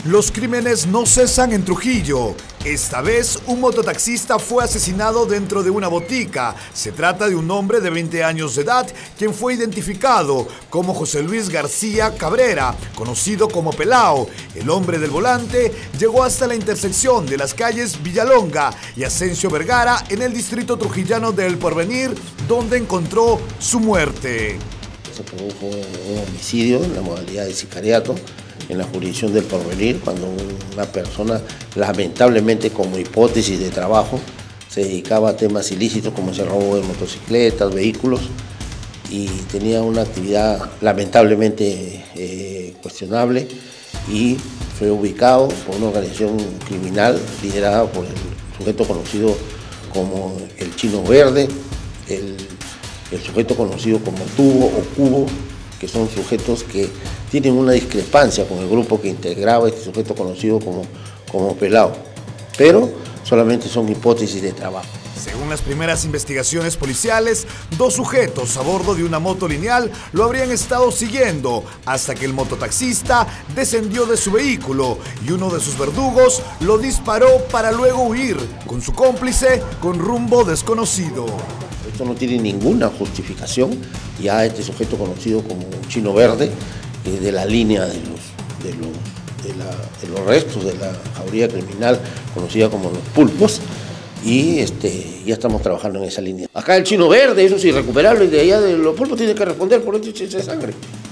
Los crímenes no cesan en Trujillo. Esta vez, un mototaxista fue asesinado dentro de una botica. Se trata de un hombre de 20 años de edad, quien fue identificado como José Luis García Cabrera, conocido como Pelao. El hombre del volante llegó hasta la intersección de las calles Villalonga y Asensio Vergara en el distrito trujillano de El Porvenir, donde encontró su muerte. Se produjo un homicidio en la modalidad de sicariato en la jurisdicción del Porvenir, cuando una persona, lamentablemente como hipótesis de trabajo, se dedicaba a temas ilícitos como el robo de motocicletas, vehículos, y tenía una actividad lamentablemente cuestionable, y fue ubicado por una organización criminal liderada por el sujeto conocido como el Chino Verde, el sujeto conocido como Tubo o Cubo, que son sujetos que tienen una discrepancia con el grupo que integraba este sujeto conocido como Pelao, pero solamente son hipótesis de trabajo. Según las primeras investigaciones policiales, dos sujetos a bordo de una moto lineal lo habrían estado siguiendo hasta que el mototaxista descendió de su vehículo y uno de sus verdugos lo disparó para luego huir con su cómplice con rumbo desconocido. Esto no tiene ninguna justificación. Ya este sujeto conocido como Chino Verde, de la línea de los restos de la jauría criminal conocida como los pulpos, y ya estamos trabajando en esa línea. Acá el Chino Verde, eso es irrecuperable, y de allá de los pulpos tiene que responder por este de sangre.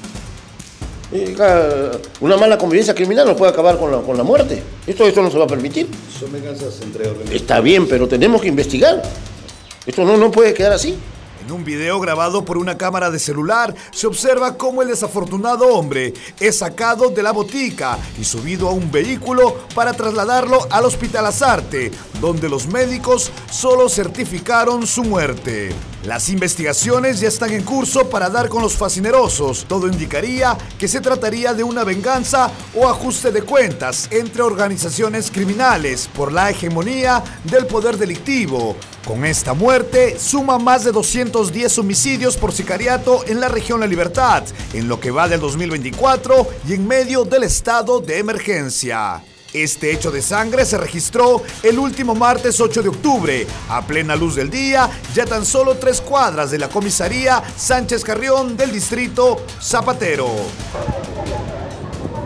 Una mala convivencia criminal no puede acabar con la muerte. Esto no se va a permitir. Son venganzas entre organizaciones. Está bien, pero tenemos que investigar. Esto no puede quedar así. En un video grabado por una cámara de celular, se observa cómo el desafortunado hombre es sacado de la botica y subido a un vehículo para trasladarlo al Hospital Azarte, donde los médicos solo certificaron su muerte. Las investigaciones ya están en curso para dar con los fascinerosos. Todo indicaría que se trataría de una venganza o ajuste de cuentas entre organizaciones criminales por la hegemonía del poder delictivo. Con esta muerte, suma más de 210 homicidios por sicariato en la región La Libertad, en lo que va del 2024 y en medio del estado de emergencia. Este hecho de sangre se registró el último martes 8 de octubre, a plena luz del día, ya tan solo 3 cuadras de la comisaría Sánchez Carrión del distrito Zapatero.